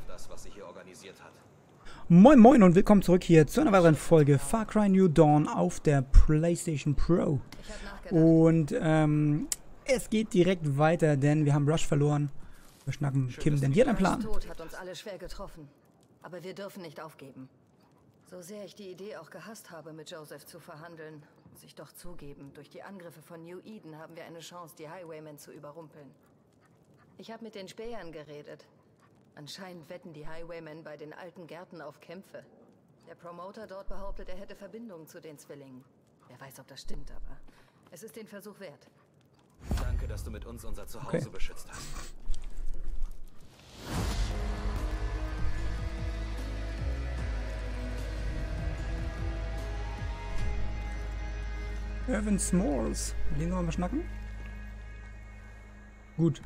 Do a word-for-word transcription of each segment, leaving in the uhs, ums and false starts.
auf das, was sie hier organisiert hat. Moin Moin und willkommen zurück hier zu einer weiteren Folge Far Cry New Dawn auf der PlayStation Pro. Und ähm, es geht direkt weiter, denn wir haben Rush verloren. Wir schnacken Schön, Kim, dass denn du die hat einen mich Plan. Tod hat uns alle schwer getroffen. Aber wir dürfen nicht aufgeben. So sehr ich die Idee auch gehasst habe, mit Joseph zu verhandeln, muss ich doch zugeben, durch die Angriffe von New Eden haben wir eine Chance, die Highwaymen zu überrumpeln. Ich habe mit den Spähern geredet. Anscheinend wetten die Highwaymen bei den alten Gärten auf Kämpfe. Der Promoter dort behauptet, er hätte Verbindungen zu den Zwillingen. Wer weiß, ob das stimmt, aber es ist den Versuch wert. Danke, dass du mit uns unser Zuhause Okay. beschützt hast. Irvin Smalls. Mit dem wollen wir schnacken? Gut.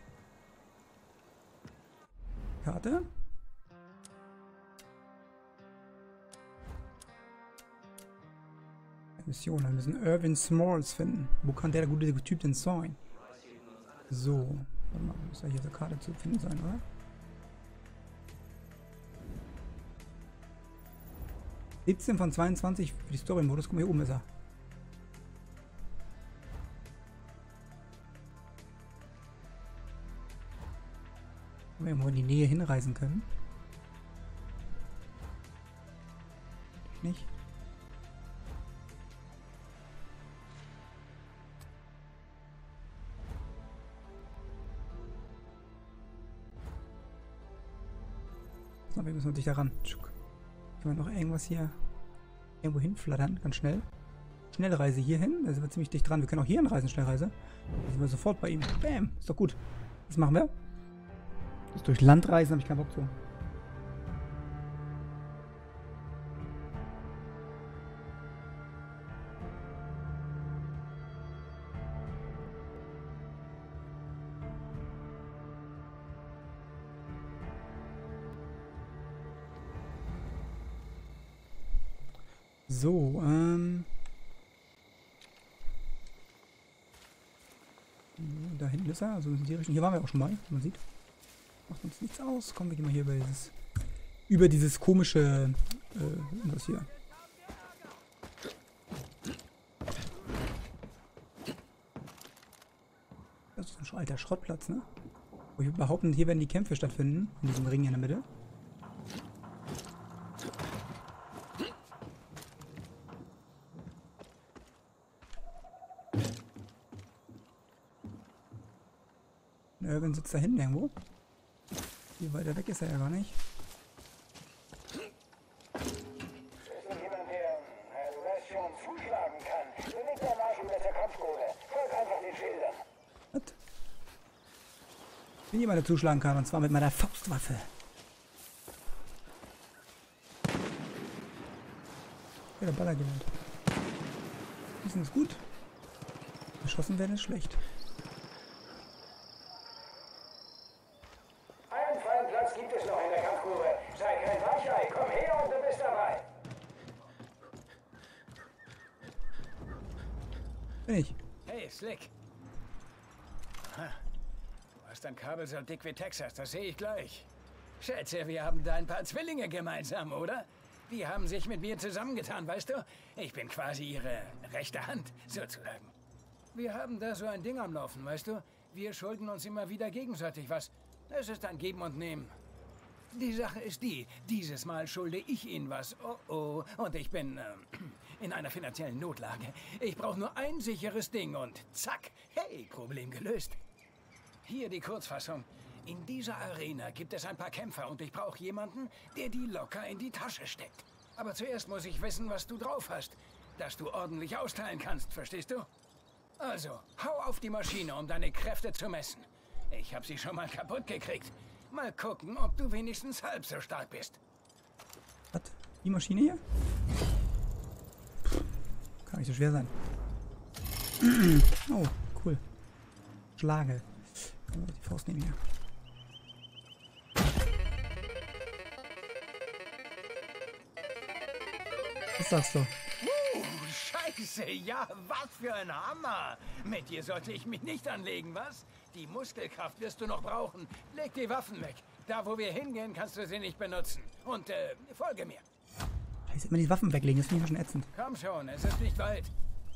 Karte. Mission. Wir müssen Irvin Smalls finden. Wo kann der gute Typ denn sein? So. Warte mal, muss ja hier so eine Karte zu finden sein, oder? siebzehn von zweiundzwanzig für die Story-Modus. Guck mal, hier oben ist er. Ob wir irgendwo in die Nähe hinreisen können. Nicht. So, wir müssen natürlich daran. Können wir noch irgendwas hier irgendwo hinflattern, ganz schnell. Schnellreise hier hin, da sind wir ziemlich dicht dran. Wir können auch hier hinreisen, Schnellreise. Da sind wir sofort bei ihm. Bam, ist doch gut. Was machen wir? Das durch Land reisen, habe ich keinen Bock zu. So, ähm... da hinten ist er, also in die Richtung. Hier waren wir auch schon mal, wie man sieht. Macht uns nichts aus. Komm, wir gehen mal hier über dieses, über dieses komische, äh, was hier. Das ist ein sch- alter Schrottplatz, ne? Wo wir behaupten, hier werden die Kämpfe stattfinden, in diesem Ring hier in der Mitte. Irvin sitzt da hinten irgendwo. Viel weiter weg ist er ja gar nicht. Ist noch jemand, der, äh, du weißt schon, zuschlagen kann? Bewegt der Marsch über zur Kampfgrube. Folg einfach den Schildern. Was? Wenn jemand da zuschlagen kann, und zwar mit meiner Faustwaffe. Ja, der ballert jemand. Wissen ist gut. Geschossen werden ist schlecht. Einen freien Platz gibt es noch in der Kampfgrube. Sei kein Weichei, komm her und du bist dabei. Bin ich. Hey, Slick. Aha. Du hast ein Kabel so dick wie Texas, das sehe ich gleich. Schätze, wir haben da ein paar Zwillinge gemeinsam, oder? Die haben sich mit mir zusammengetan, weißt du? Ich bin quasi ihre rechte Hand, sozusagen. Wir haben da so ein Ding am Laufen, weißt du? Wir schulden uns immer wieder gegenseitig was. Es ist ein Geben und Nehmen. Die Sache ist die, dieses Mal schulde ich Ihnen was. Oh oh, und ich bin ähm, in einer finanziellen Notlage. Ich brauche nur ein sicheres Ding und zack, hey, Problem gelöst. Hier die Kurzfassung. In dieser Arena gibt es ein paar Kämpfer und ich brauche jemanden, der die locker in die Tasche steckt. Aber zuerst muss ich wissen, was du drauf hast, dass du ordentlich austeilen kannst, verstehst du? Also, hau auf die Maschine, um deine Kräfte zu messen. Ich habe sie schon mal kaputt gekriegt. Mal gucken, ob du wenigstens halb so stark bist. Was? Die Maschine hier? Puh, kann nicht so schwer sein. Oh, cool. Schlage. Die Faust nehmen hier. Was sagst du? Uh, Scheiße, ja, was für ein Hammer. Mit dir sollte ich mich nicht anlegen, was? Die Muskelkraft wirst du noch brauchen. Leg die Waffen weg. Da, wo wir hingehen, kannst du sie nicht benutzen. Und, äh, folge mir. Scheiße, immer die Waffen weglegen, das finde ich schon ätzend. Komm schon, es ist nicht weit.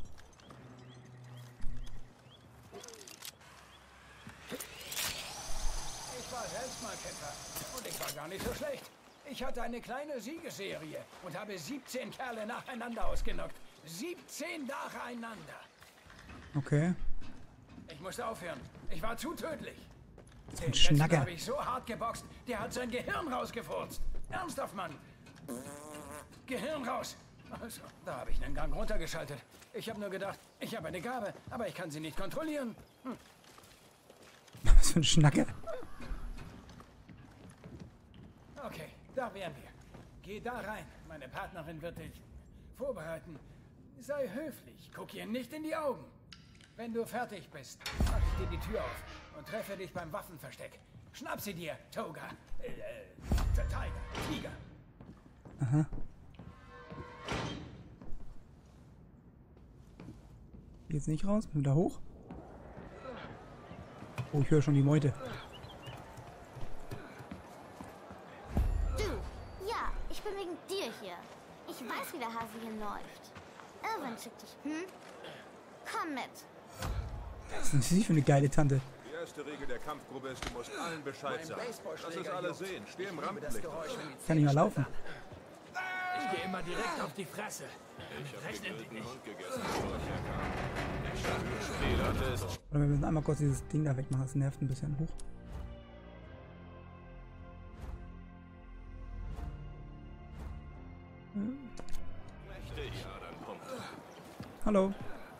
Ich war selbst mal Kämpfer. Und ich war gar nicht so schlecht. Ich hatte eine kleine Siegesserie und habe siebzehn Kerle nacheinander ausgenockt. siebzehn nacheinander. Okay. Ich musste aufhören. Ich war zu tödlich. Den Ein letzten Schnacker. habe ich so hart geboxt, der hat sein Gehirn rausgefurzt. Ernsthaft, Mann. Gehirn raus. Also, da habe ich einen Gang runtergeschaltet. Ich habe nur gedacht, ich habe eine Gabe, aber ich kann sie nicht kontrollieren. Hm. Was für ein Schnacker. Okay, da wären wir. Geh da rein. Meine Partnerin wird dich vorbereiten. Sei höflich. Guck ihr nicht in die Augen. Wenn du fertig bist, mach ich dir die Tür auf und treffe dich beim Waffenversteck. Schnapp sie dir, Toga. Äh, äh, Tiger, Tiger. Aha. Jetzt nicht raus, bin wieder hoch. Oh, ich höre schon die Meute. Du, ja, ich bin wegen dir hier. Ich weiß, wie der Hase hier läuft. Irwin schickt dich, hm? Komm mit. Was ist sie für eine geile Tante? Die erste Regel der Kampfgruppe ist, du musst allen Bescheid sagen. Lass es alle sehen. Steh im Rampenlicht. Kann ich mal laufen? Ich gehe immer direkt auf die Fresse. Rechnen Sie nicht. Oder wir müssen einmal kurz dieses Ding da wegmachen. Das nervt ein bisschen hoch. Hm. Hallo.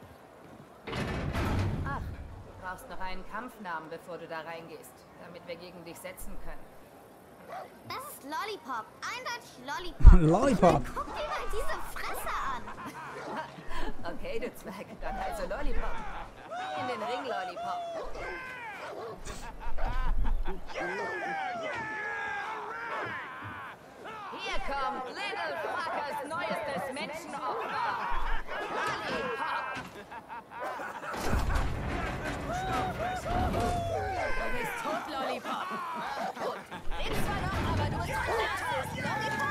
Ach, du brauchst noch einen Kampfnamen, bevor du da reingehst, damit wir gegen dich setzen können. Das ist Lollipop. Eindeutig Lollipop. Lollipop. Guck dir mal diese Fresse an. Okay, du Zwerg, dann also Lollipop. In den Ring, Lollipop. Hier kommt Little Fuckers neuestes Menschenopfer. Lollipop. Du bist tot, Lollipop. Gut, lebst zwar noch, aber du bist tot. Lollipop.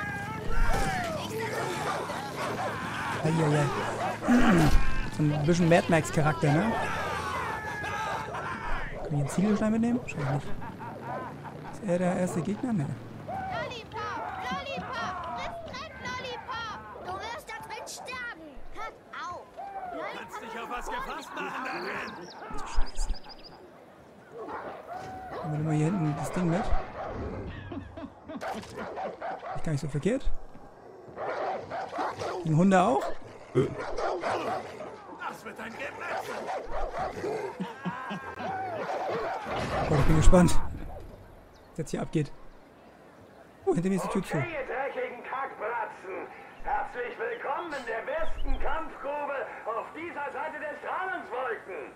Eieiei. So ein bisschen Mad Max Charakter, ne? Kann ich einen Ziegelstein mitnehmen? Wahrscheinlich nicht. Ist er der erste Gegner? Ne. Lollipop, Lollipop, friss Dreck, Lollipop. Du wirst da drin sterben. Hört auf. Kannst dich auf was gefasst machen da drin. Scheiße. Nehmen wir mal hier hinten das Ding mit. Ist gar nicht so verkehrt. Die Hunde auch? Das wird ein Gemetzel. Oh, ich bin gespannt, was jetzt hier abgeht. Oh, hinter mir ist die Tür zu. Okay, ihr dreckigen Kackbratzen. Herzlich willkommen in der besten Kampfgrube auf dieser Seite der Strahlungswolken.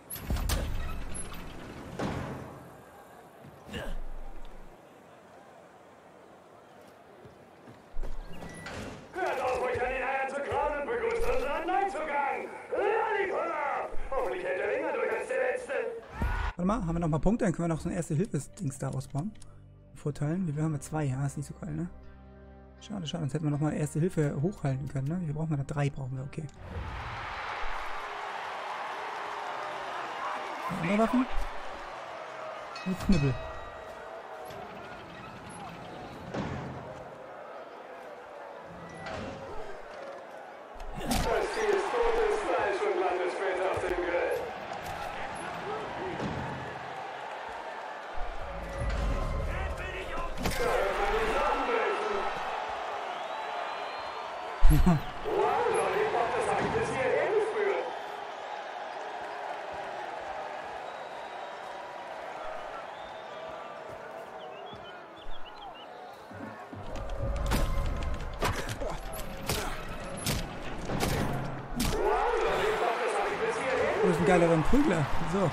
Hört auf, euch an den Eiern zu krauen und begrüßt unseren Neuzugang. Lollipop! Hoffentlich hält er länger durch als der letzte. Warte mal, haben wir noch mal Punkte? Dann können wir noch so ein Erste-Hilfe-Dings da ausbauen. Vorteilen. Wie viel haben wir? Zwei. Ja, ist nicht so geil, ne? Schade, schade. Sonst hätten wir noch mal Erste Hilfe hochhalten können, ne? Wie viel brauchen wir da? Drei brauchen wir, okay. Andere Waffen? Mit Knüppel. Das Ziel ist totes Fleisch und landet später auf dem Grill. Wow, Lollipop, das hab ich bis hierher gespürt. Oh, das ist ein geiler Prügler. So.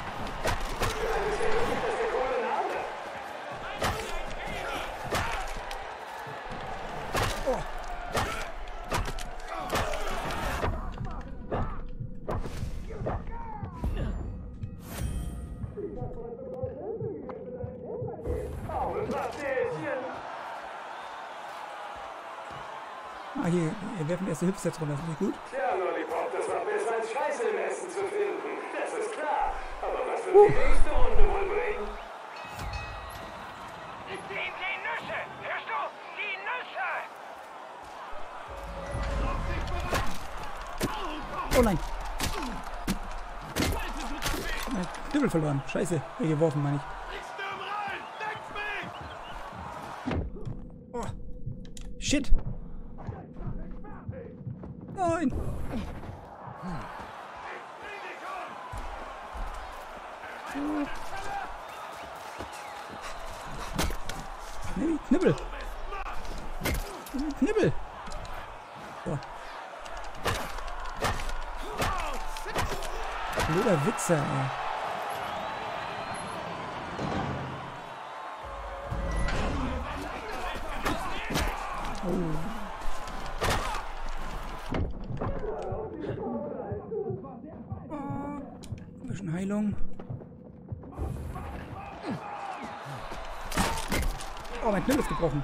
Ah, hier, wir werfen erste Hüpfsets runter, das ist nicht gut. Ja, Lollipop, das war besser als Scheiße im Essen zu finden. Das ist klar. Aber was wird die nächste Runde wohl bringen? Die, die Nüsse! Hörst du? Die Nüsse! Oh nein! Mein Knüppel verloren. Scheiße, hier geworfen, meine ich. Oh. Shit! Nein! Nee, Knibbel! Knibbel! So. Blöder Wichser, ey. Oh. Ein bisschen Heilung. Oh, mein Knibbel ist gebrochen.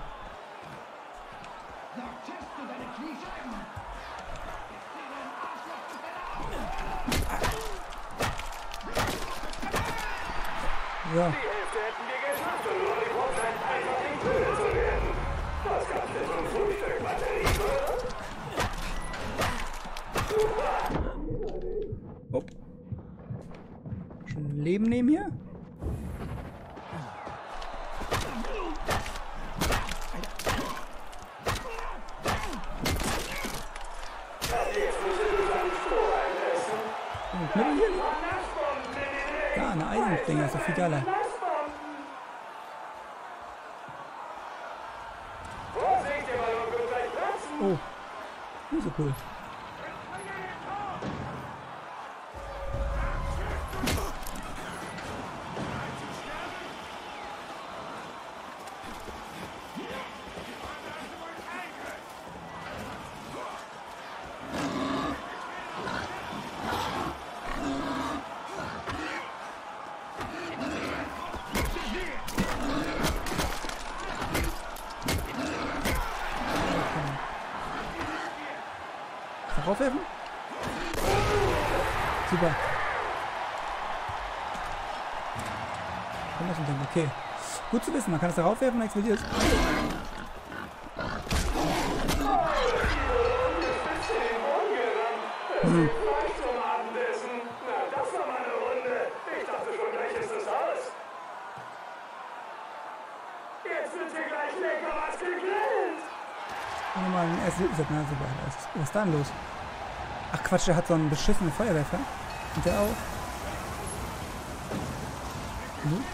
Ja. Die Hälfte hätten wir geschafft und Lollipop scheint einfach nicht müde zu werden. Was gab's denn zum Frühstück? Batteriemüll? Oh. Schon Leben nehmen hier? Oh, Knibbel hier? Da, eine Eisendinger, ist doch viel geiler. Oh, nicht so cool. Raufwerfen? Super. Komm, das Ding. Okay. Gut zu wissen, man kann es da raufwerfen und explodiert es. Hm. Nochmal ein erstes Hilfsset, na super. Was ist, was ist da denn los? Ach Quatsch, der hat so einen beschissenen Feuerwerfer. Und der auch. Hm?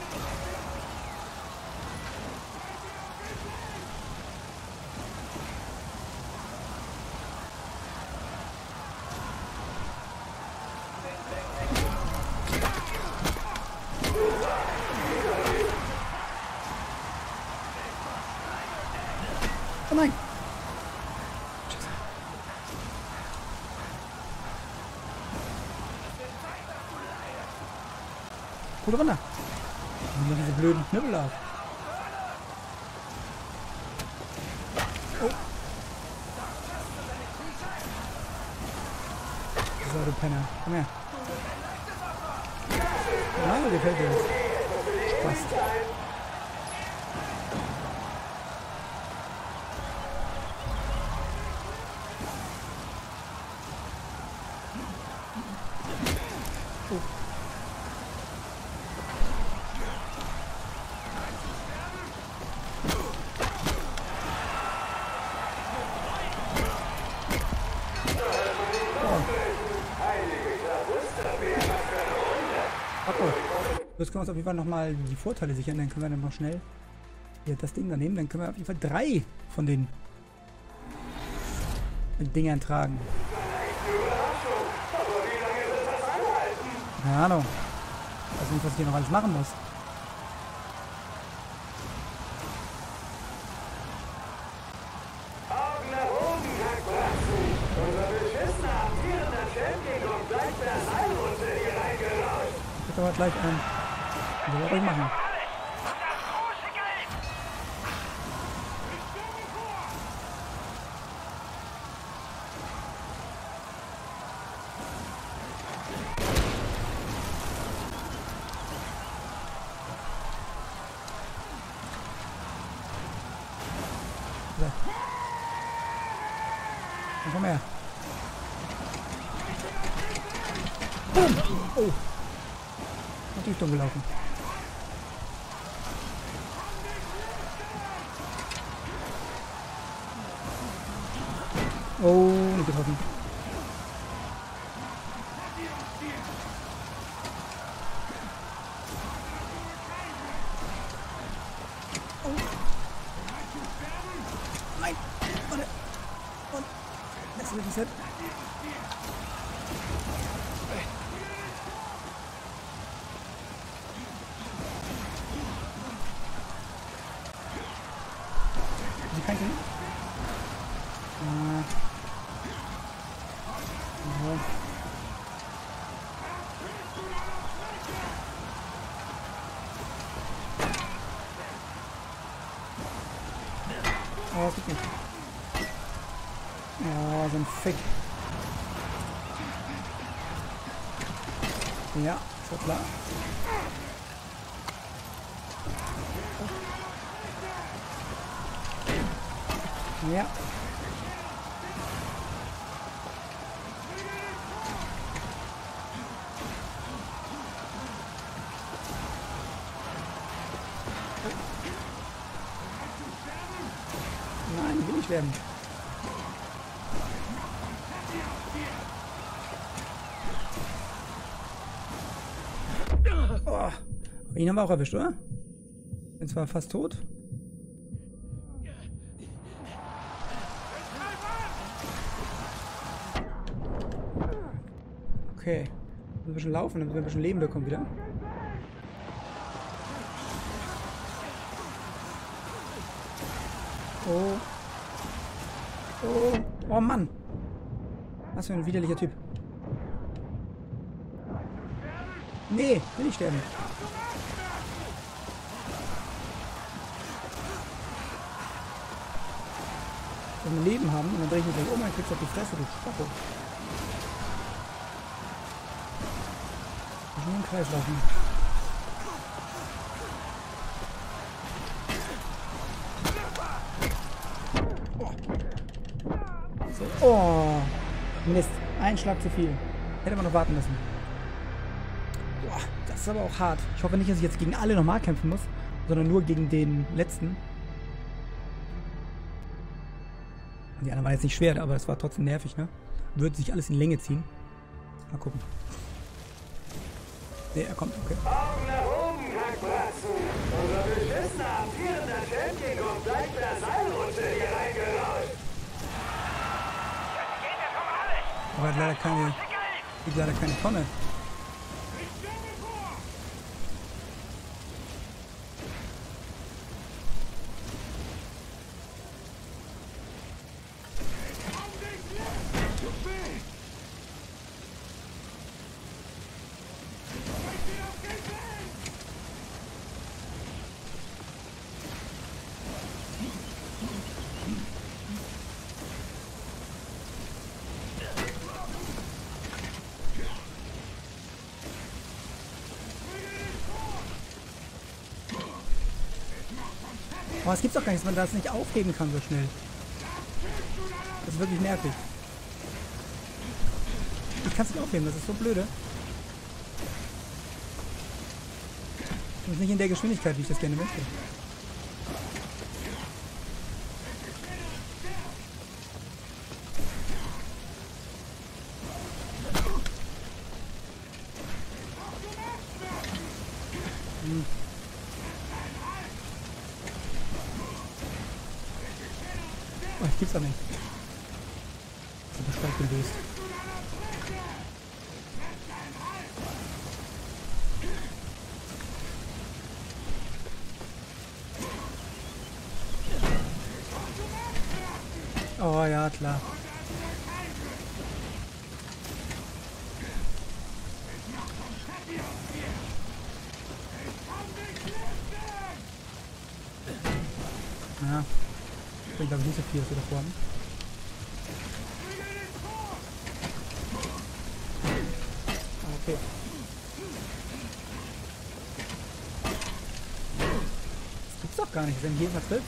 Oh nein! Gut runter! Nur diese blöden Knüppel auf. Oh! So, du Penner. Komm her. Nein, gefällt dir das. Spaß. Oh. Jetzt können wir uns auf jeden Fall nochmal die Vorteile sichern, dann können wir dann mal schnell hier das Ding daneben, dann können wir auf jeden Fall drei von den Dingern tragen. Keine Ahnung. Ich weiß nicht, was ich hier noch alles machen muss. Augen nach oben, Hackbratzen! Unser beschissener amtierender Champion kommt gleich per Allrunde hier reingerauscht. Ich aber gleich ein. Soll er ruhig machen. So. Dann komm her. Boom. Oh. Natürlich dumm gelaufen. Oh, nicht getroffen. Oh. Nein. Warte. Und. Das wird Reset. Sie kann ihn. Ah. Ja. Oh, das geht nicht. Oh, so ein Fick. Ja, ist ja klar. Ja. Nein, will ich werden. Oh. Ihn haben wir auch erwischt, oder? Bin zwar fast tot. Okay. Ein bisschen laufen, damit wir ein bisschen Leben bekommen wieder. Oh. Oh. Oh Mann. Was für ein widerlicher Typ. Nee, will ich sterben. Ich will ein Leben haben und dann drehe ich mich gleich um und kriegst auf die Fresse, du Spacko. Ich will nur im Kreis laufen. So. Oh. Mist. Ein Schlag zu viel. Hätte man noch warten müssen. Boah, das ist aber auch hart. Ich hoffe nicht, dass ich jetzt gegen alle nochmal kämpfen muss, sondern nur gegen den letzten. Die anderen waren jetzt nicht schwer, aber es war trotzdem nervig, ne? Würde sich alles in Länge ziehen. Mal gucken. Ne, er kommt, okay. Augen nach oben, Kackbratzen! Unser beschissener, amtierender Champion kommt gleich per Seilrutsche hier reingerauscht! Aber er hat leider keine... hat leider keine Tonne. Oh, es gibt's doch gar nicht, dass man das nicht aufheben kann so schnell. Das ist wirklich nervig. Ich kann es nicht aufheben, das ist so blöde. Das ist nicht in der Geschwindigkeit, wie ich das gerne möchte. Hm. Oh, ich gibt's auch nicht. Das ist aber stark gelöst. Oh ja, klar. Ja. Ich bin glaube ich nicht so viel, was wir davor haben. Okay. Das gibt's doch gar nicht, wenn hier was trifft.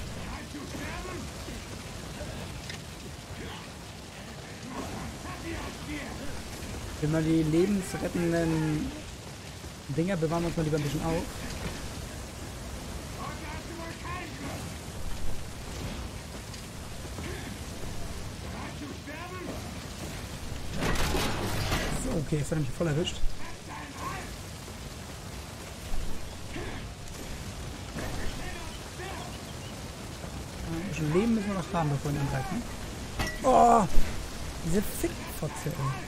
Wenn wir die lebensrettenden Dinger bewahren wir uns mal lieber ein bisschen auf. So, okay, jetzt hat er mich voll erwischt. Ein bisschen Leben müssen wir noch haben, bevor wir ihn angreifen. Oh! Diese Fickfotze, ey.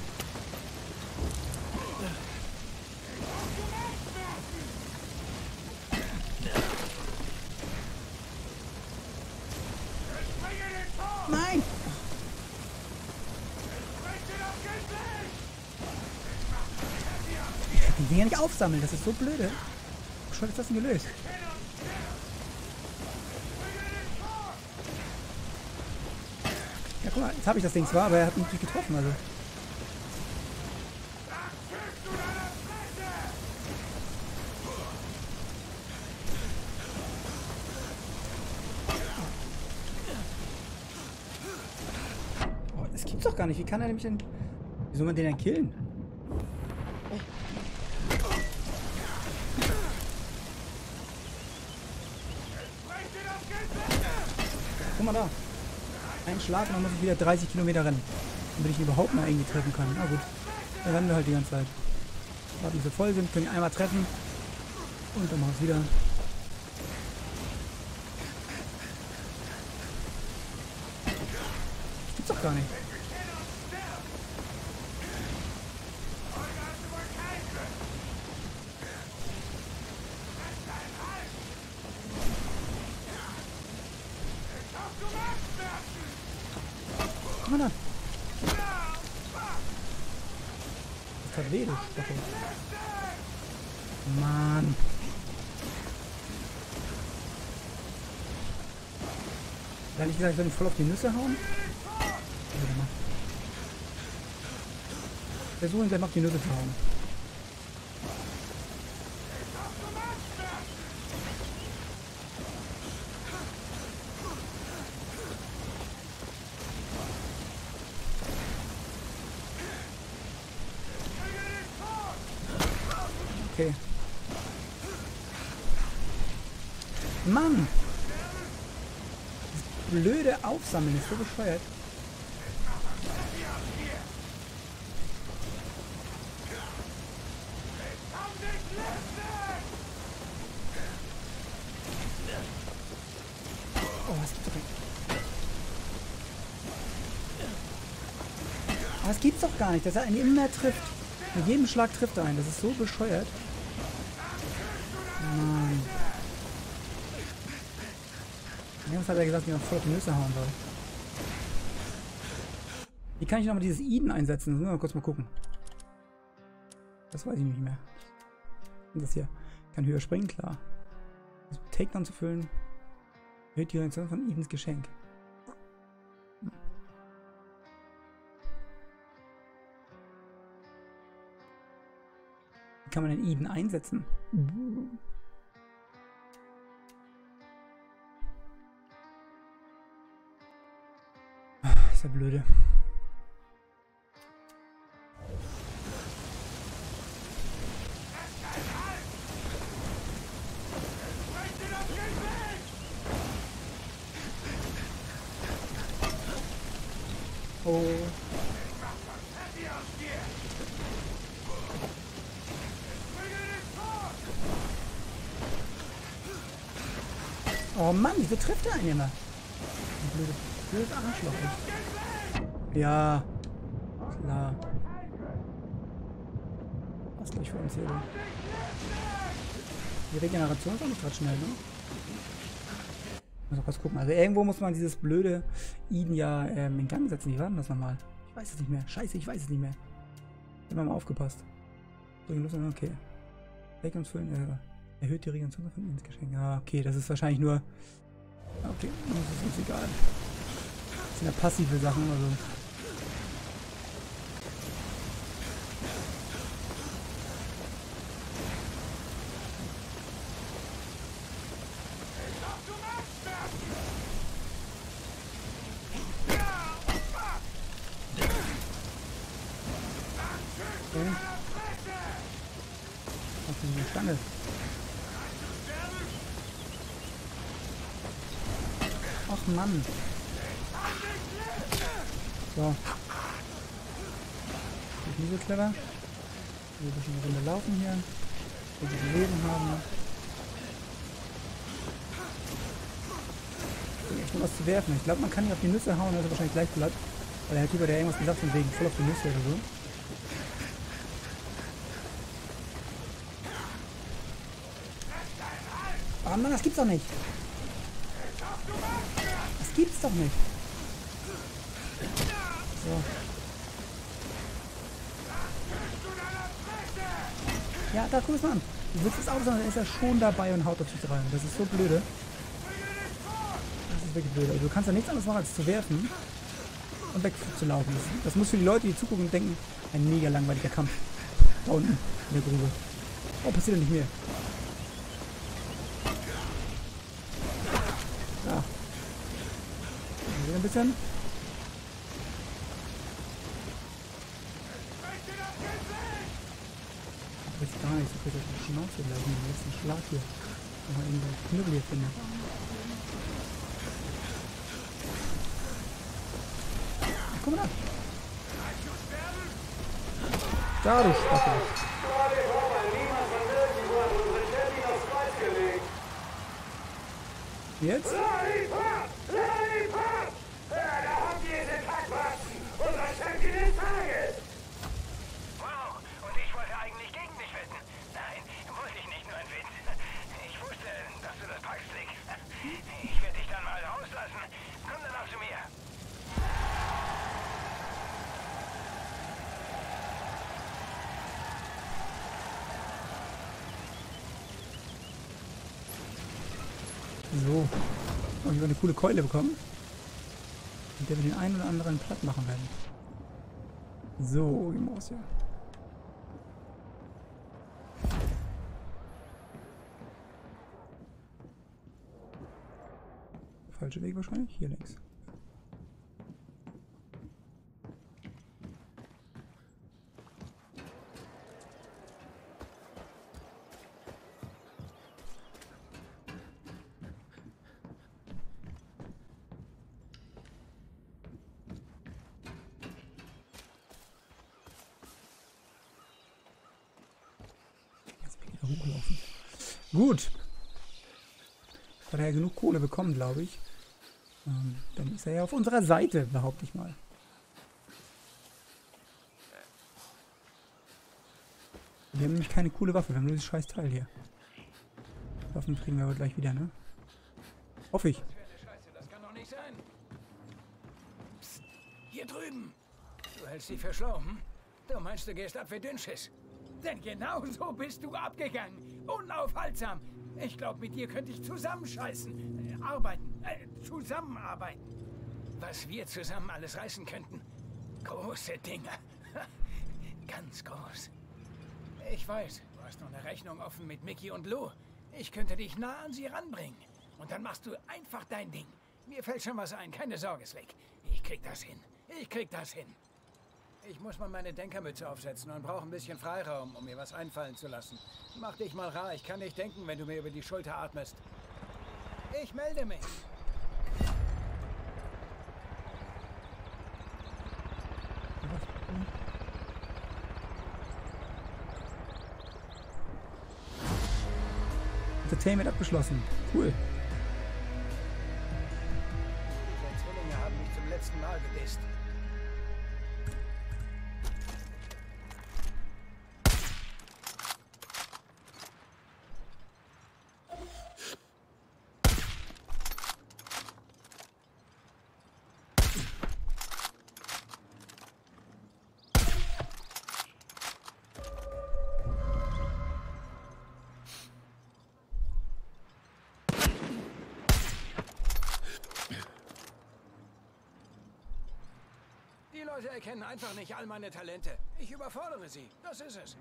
Nein! Ich kann die Dinger nicht aufsammeln, das ist so blöde. Schon ist das denn gelöst? Ja, guck mal, jetzt habe ich das Ding zwar, aber er hat mich nicht getroffen, also. Oh, das gibt's doch gar nicht. Wie kann er nämlich denn... Wie soll man den denn killen? Guck mal da. Ein Schlag und dann muss ich wieder dreißig Kilometer rennen. Damit ich ihn überhaupt mal irgendwie treffen kann. Na gut. Dann rennen wir halt die ganze Zeit. Warten, bis wir voll sind, können ihn einmal treffen. Und dann machen wir es wieder. Das gibt's doch gar nicht. Guck mal da. Das hat weh, das Stachel. Mann. Da nicht gesagt, ich soll ihn voll auf die Nüsse hauen? Warte mal. Versuchen gleich mal auf die Nüsse zu hauen. Okay. Mann! Das blöde Aufsammeln ist so bescheuert. Oh, was gibt's doch nicht? Aber das gibt's doch gar nicht, dass er einen immer trifft. Mit jedem Schlag trifft er einen. Das ist so bescheuert. Mann. Jetzt hat er gesagt, dass ich noch voll auf die Nüsse hauen soll. Wie kann ich nochmal dieses Eden einsetzen? Das müssen wir mal kurz mal gucken. Das weiß ich nicht mehr. Und das hier. Kann höher springen, klar. Das Takedown zu füllen. Erhöht die Reaktion von Edens Geschenk. Wie kann man den Eden einsetzen? Das ist ja blöde. Oh. Oh Mann, wieso trifft er einen immer? Ein blödes, blödes Arschloch. Ey. Ja. Klar. Was gleich für uns hier? Die Regeneration ist auch nicht gerade schnell, ne? Muss noch was gucken. Also irgendwo muss man dieses blöde Eden ja ähm, in Gang setzen. Wie war denn das nochmal? Ich weiß es nicht mehr. Scheiße, ich weiß es nicht mehr. Immer mal aufgepasst. Okay. Regenerationsfüllen, äh, erhöht die Regeneration von Edens Geschenk. Ja, okay, das ist wahrscheinlich nur Okay, das ist uns egal. Das sind ja passive Sachen, also. Okay. Auf die Stange. Ach Mann. So. Ist nicht so clever. Wir ein bisschen eine Runde laufen hier. Wir ein Leben haben. Ich bin echt nur was zu werfen. Ich glaube, man kann nicht auf die Nüsse hauen, dass er wahrscheinlich gleich bleibt. Weil der Herr Keeper, der irgendwas gesagt von wegen voll auf die Nüsse oder so. Oh Mann, das gibt's doch nicht. Das gibt's doch nicht. So. Ja, da guck es mal an. Du willst es auch sagen, dann ist er schon dabei und haut auf dich rein. Das ist so blöde. Das ist wirklich blöd. Also du kannst ja nichts anderes machen, als zu werfen und wegzulaufen. Das, das muss für die Leute, die zugucken, denken, ein mega langweiliger Kampf. Da unten in der Grube. Oh, passiert ja nicht mehr. Ja. Wieder ein bisschen. Ich weiß gar nicht, so viel auf die Schnauze bleiben, den letzten Schlag hier. Wenn man irgendwo einen Knüppel hier findet. Komm mal ab. Da, du Spackel. Jetzt? Lollipop! Lollipop! Da habt ihr den Packwatzen! Unser Champion des Tages! Wow, und ich wollte eigentlich gegen dich wetten. Nein, wollte ich nicht, nur ein Witz. Ich wusste, dass du das packst, Slick. Ich werde dich dann mal rauslassen. Komm dann auch zu mir. So. Und wir haben eine coole Keule bekommen. Mit der wir den einen oder anderen platt machen werden. So, die Maus hier. Falscher Weg wahrscheinlich. Hier links. Hochlaufen. Gut. Hat er ja genug Kohle bekommen, glaube ich. Ähm, dann ist er ja auf unserer Seite, behaupte ich mal. Wir haben nämlich keine coole Waffe, wir haben nur dieses scheiß Teil hier. Waffen kriegen wir aber gleich wieder, ne? Hoffe ich. Das kann doch nicht sein. Psst, hier drüben. Du hältst dich für schlau, hm? Du meinst, du gehst ab wie Dünnschiss. Denn genau so bist du abgegangen. Unaufhaltsam. Ich glaube, mit dir könnte ich zusammenscheißen. Äh, arbeiten. Äh, zusammenarbeiten. Was wir zusammen alles reißen könnten. Große Dinge. Ganz groß. Ich weiß, du hast noch eine Rechnung offen mit Mickey und Lou. Ich könnte dich nah an sie ranbringen. Und dann machst du einfach dein Ding. Mir fällt schon was ein. Keine Sorge, Slick. Ich krieg das hin. Ich krieg das hin. Ich muss mal meine Denkermütze aufsetzen und brauche ein bisschen Freiraum, um mir was einfallen zu lassen. Mach dich mal rar, ich kann nicht denken, wenn du mir über die Schulter atmest. Ich melde mich. Entertainment abgeschlossen. Cool. Die Zwillinge haben mich zum letzten Mal gedisst. Leute erkennen einfach nicht all meine Talente. Ich überfordere sie. Das ist es.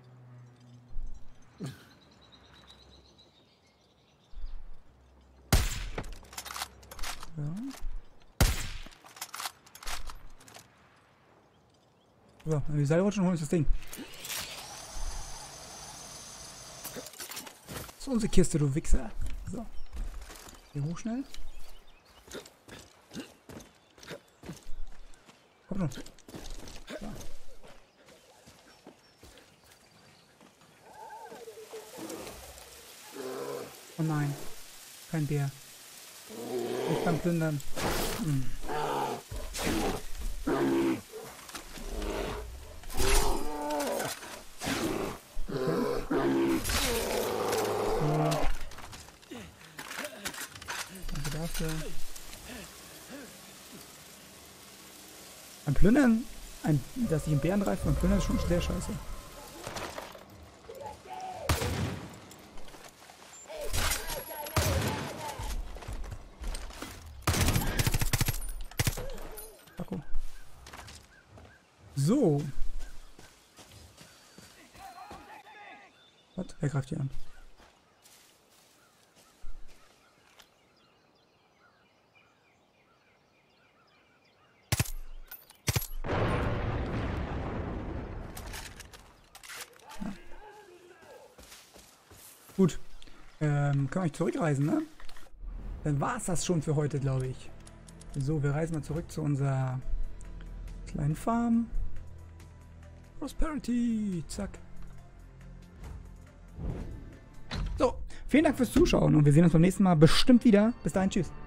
Ja. So, wenn wir die Seile rutschen, holen wir uns das Ding. Das ist unsere Kiste, du Wichser. So. Hier hoch schnell. Komm schon. So. Oh nein. Kein Bär. Ich kann plündern. Hm. Ein Plündern, ein, dass ich einen Bären reife, beim Plündern ist schon sehr scheiße. Paco. So. Was? Wer greift hier an? Gut, ähm, können wir zurückreisen, ne? Dann war es das schon für heute, glaube ich. So, wir reisen mal zurück zu unserer kleinen Farm. Prosperity, zack. So, vielen Dank fürs Zuschauen und wir sehen uns beim nächsten Mal bestimmt wieder. Bis dahin, tschüss.